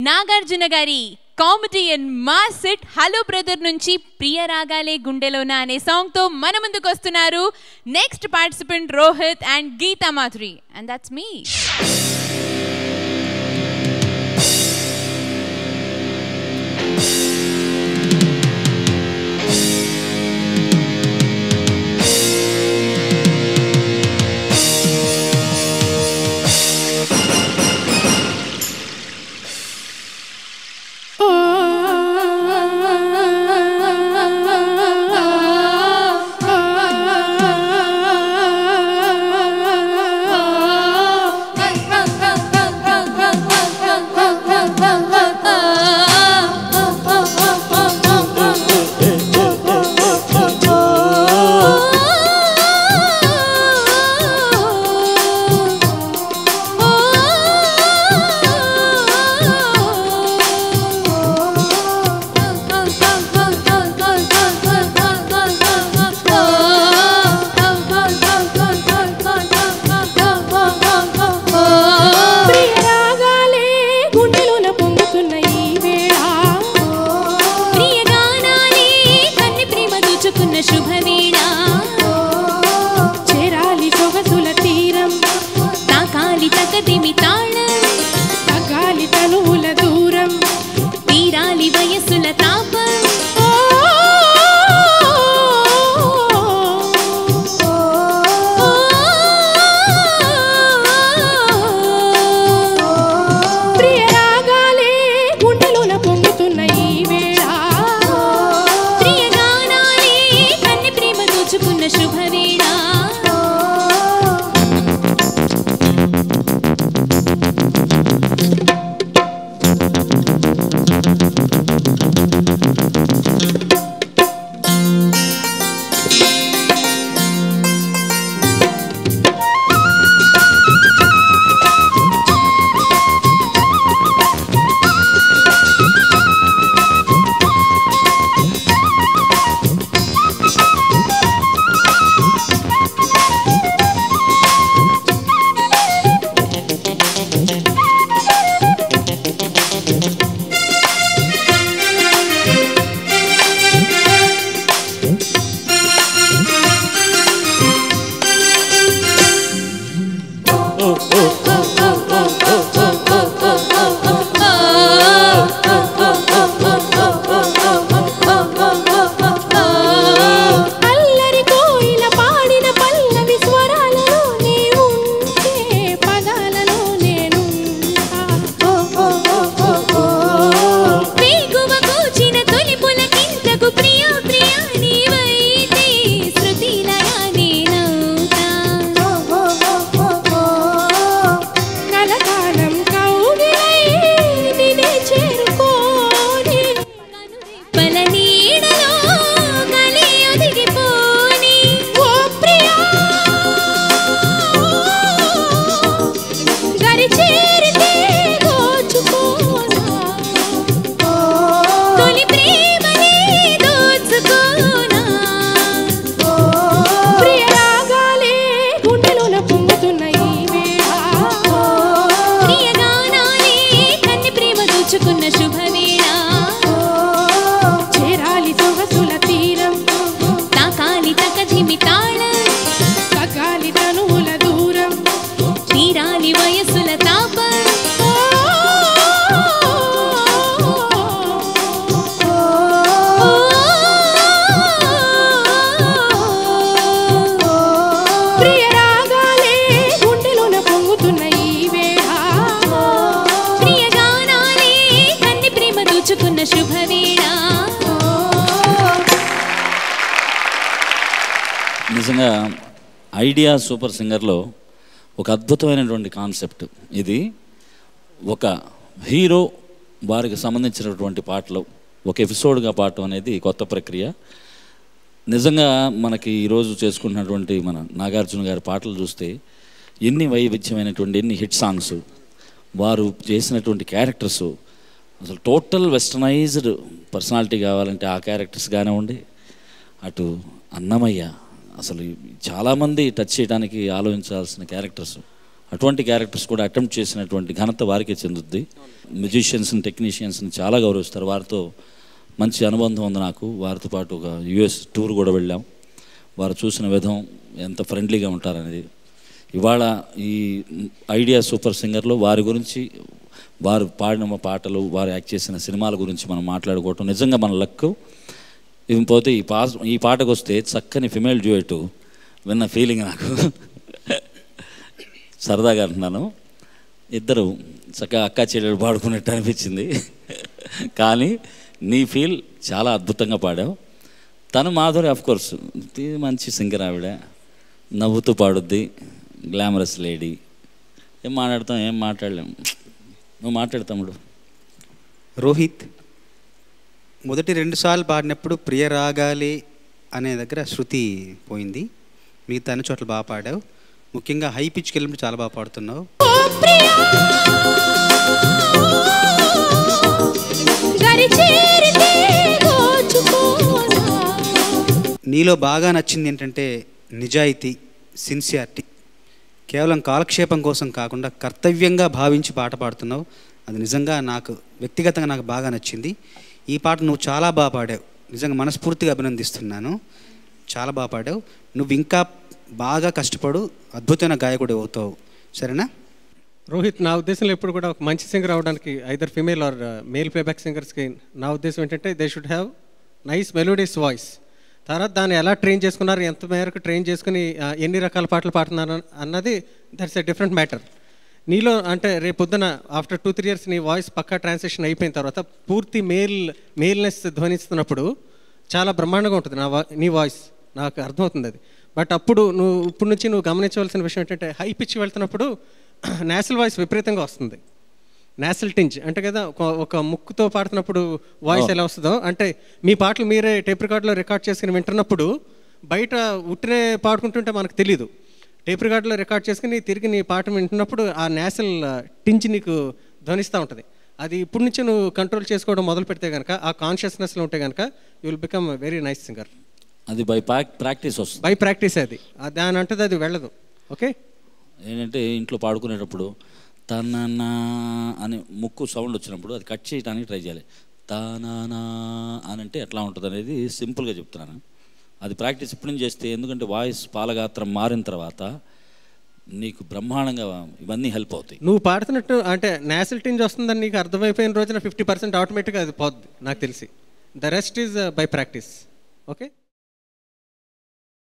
నాగార్జున గారి comedy and mass hit hello brother నుంచి ప్రియ రాగాలే గుండెలోన అనే సాంగ్ తో మన ముందుకు వస్తున్నారు next participant Rohit and Geetha Madhuri, and that's me. నిజంగా ఐడియా సూపర్ సింగర్లో ఒక అద్భుతమైనటువంటి కాన్సెప్ట్ ఇది. ఒక హీరో వారికి సంబంధించినటువంటి పాటలు ఒక ఎపిసోడ్గా పాడటం అనేది కొత్త ప్రక్రియ. నిజంగా మనకి ఈరోజు చేసుకున్నటువంటి మన నాగార్జున గారి పాటలు చూస్తే ఎన్ని వైవిధ్యమైనటువంటి ఎన్ని హిట్ సాంగ్స్, వారు చేసినటువంటి క్యారెక్టర్స్, అసలు టోటల్ వెస్టర్నైజ్డ్ పర్సనాలిటీ కావాలంటే ఆ క్యారెక్టర్స్ కానివ్వండి, అటు అన్నమయ్య అసలు చాలామంది టచ్ చేయడానికి ఆలోచించాల్సిన క్యారెక్టర్స్, అటువంటి క్యారెక్టర్స్ కూడా అటెంప్ట్ చేసినటువంటి ఘనత వారికే చెందుద్ది. మ్యూజిషియన్స్ని, టెక్నీషియన్స్ని చాలా గౌరవిస్తారు. వారితో మంచి అనుబంధం ఉంది నాకు. వారితో పాటు ఒక యుఎస్ టూర్ కూడా వెళ్ళాం. వారు చూసిన విధం ఎంత ఫ్రెండ్లీగా ఉంటారనేది. ఇవాళ ఈ ఐడియా సూపర్ సింగర్లో వారి గురించి, వారు పాడిన పాటలు, వారు యాక్ట్ చేసిన సినిమాల గురించి మనం మాట్లాడుకోవటం నిజంగా మన లక్. పోతే ఈ పాటకు వస్తే చక్కని ఫిమేల్ డ్యూయెట్ విన్న ఫీలింగ్ నాకు. సరదాగా అంటున్నాను, ఇద్దరు చక్కగా అక్కా చెల్లెలు పాడుకున్నట్టు అనిపించింది. కానీ నీ ఫీల్ చాలా అద్భుతంగా పాడావు. తను మాధురి ఆఫ్కోర్స్ మంచి సింగర్, ఆవిడ నవ్వుతూ పాడుద్ది, గ్లామరస్ లేడీ. ఏం మాట్లాడతాం, ఏం మాట్లాడలేము. నువ్వు మాట్లాడు తమ్ముడు. రోహిత్, మొదటి 2 సార్లు పాడినప్పుడు ప్రియ రాగాలే అనే దగ్గర శృతి పోయింది. మిగతా అన్ని చోట్ల బాగా పాడావు. ముఖ్యంగా హై పిచ్కి వెళ్ళినప్పుడు చాలా బాగా పాడుతున్నావు. నీలో బాగా నచ్చింది ఏంటంటే నిజాయితీ, సిన్సియారిటీ. కేవలం కాలక్షేపం కోసం కాకుండా కర్తవ్యంగా భావించి పాట పాడుతున్నావు. అది నిజంగా నాకు వ్యక్తిగతంగా నాకు బాగా నచ్చింది. ఈ పాట నువ్వు చాలా బాగా పాడావు. నిజంగా మనస్ఫూర్తిగా అభినందిస్తున్నాను. చాలా బాగా పాడావు. నువ్వు ఇంకా బాగా కష్టపడు, అద్భుతమైన గాయకుడు అవుతావు. సరేనా? రోహిత్, నా ఉద్దేశంలో ఎప్పుడు కూడా ఒక మంచి సింగర్ అవడానికి either female or male playback సింగర్స్కి నా ఉద్దేశం ఏంటంటే they should have nice melodious voice. తర్వాత దాన్ని ఎలా ట్రైన్ చేసుకున్నారు, ఎంత మేరకు ట్రైన్ చేసుకుని ఎన్ని రకాల పాటలు పాడుతున్నారు అన్నది దట్స్ ఎ డిఫరెంట్ మ్యాటర్. నీలో అంటే రేపు పొద్దున ఆఫ్టర్ 2-3 ఇయర్స్ నీ వాయిస్ పక్కా ట్రాన్సాక్షన్ అయిపోయిన తర్వాత పూర్తి మేల్నెస్ ధ్వనిస్తున్నప్పుడు చాలా బ్రహ్మాండంగా ఉంటుంది నీ వాయిస్. నాకు అర్థమవుతుంది అది. బట్ అప్పుడు ఇప్పటి నుంచి నువ్వు గమనించవలసిన విషయం ఏంటంటే హై పిచ్ వెళ్తున్నప్పుడు నేషనల్ వాయిస్ విపరీతంగా వస్తుంది. నేషనల్ టింజ్ అంటే కదా, ఒక ముక్కుతో పాడుతున్నప్పుడు వాయిస్ ఎలా వస్తుందో అంటే మీ పాటలు మీరే టేప్ రికార్డులో రికార్డ్ చేసుకుని వింటున్నప్పుడు బయట ఉట్టినే పాడుకుంటుంటే మనకు తెలీదు. టేప్ రికార్డులో రికార్డ్ చేసుకుని తిరిగి నీ పాట వింటున్నప్పుడు ఆ నేషనల్ టింజ్ నీకు ధ్వనిస్తూ ఉంటుంది. అది ఇప్పటి నుంచి నువ్వు కంట్రోల్ చేసుకోవడం మొదలు పెడితే కనుక, ఆ కాన్షియస్నెస్లో ఉంటే కనుక you will become very nice singer. అది బై ప్రాక్టీస్ వస్తుంది. బై ప్రాక్టీస్ అది దాని అంటే అది వెళ్ళదు. ఓకే, ఏంటంటే ఇంట్లో పాడుకునేటప్పుడు తననా అని ముక్కు సౌండ్ వచ్చినప్పుడు అది కట్ చేయడానికి ట్రై చేయాలి. తననా అని అంటే ఎట్లా ఉంటుంది అనేది సింపుల్గా చెప్తున్నాను. అది ప్రాక్టీస్ ఇప్పుడు నుంచి చేస్తే, ఎందుకంటే వాయిస్ పాలగాత్రం మారిన తర్వాత నీకు బ్రహ్మాండంగా ఇవన్నీ హెల్ప్ అవుతాయి. నువ్వు పాడుతున్నట్టు అంటే నేషనల్ టింజ్ వస్తుందని నీకు అర్థమైపోయిన రోజున 50% ఆటోమేటిక్గా అది పోద్ది నాకు తెలిసి. The rest is by practice. Okay.